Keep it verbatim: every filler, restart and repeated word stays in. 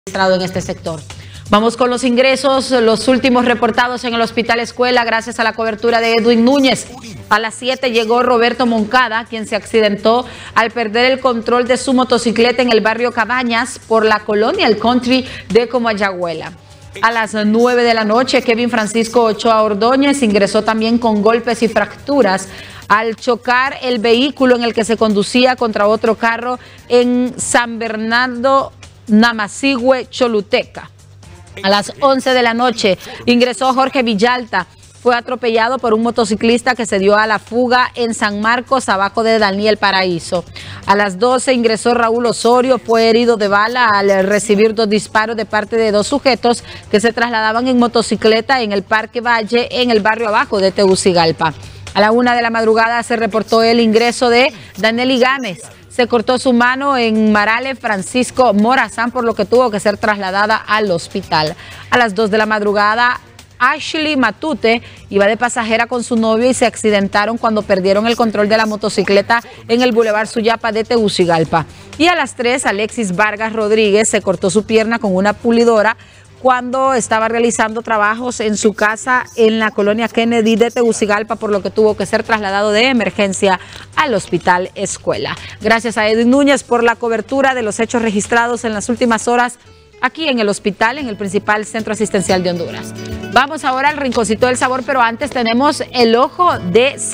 en este sector. Vamos con los ingresos, los últimos reportados en el Hospital Escuela, gracias a la cobertura de Edwin Núñez. A las siete llegó Roberto Moncada, quien se accidentó al perder el control de su motocicleta en el barrio Cabañas por la colonia El Country de Comayagüela. A las nueve de la noche, Kevin Francisco Ochoa Ordóñez ingresó también con golpes y fracturas al chocar el vehículo en el que se conducía contra otro carro en San Bernardo, Namasigüe, Choluteca. A las once de la noche ingresó Jorge Villalta. Fue atropellado por un motociclista que se dio a la fuga en San Marcos, abajo de Daniel Paraíso. A las doce ingresó Raúl Osorio. Fue herido de bala al recibir dos disparos de parte de dos sujetos que se trasladaban en motocicleta en el Parque Valle, en el barrio abajo de Tegucigalpa. A la una de la madrugada se reportó el ingreso de Danely Gámez. Se cortó su mano en Marale Francisco Morazán, por lo que tuvo que ser trasladada al hospital. A las dos de la madrugada, Ashley Matute iba de pasajera con su novio y se accidentaron cuando perdieron el control de la motocicleta en el Boulevard Suyapa de Tegucigalpa. Y a las tres, Alexis Vargas Rodríguez se cortó su pierna con una pulidora cuando estaba realizando trabajos en su casa en la colonia Kennedy de Tegucigalpa, por lo que tuvo que ser trasladado de emergencia al Hospital Escuela. Gracias a Edwin Núñez por la cobertura de los hechos registrados en las últimas horas aquí en el hospital, en el principal centro asistencial de Honduras. Vamos ahora al Rinconcito del Sabor, pero antes tenemos el ojo de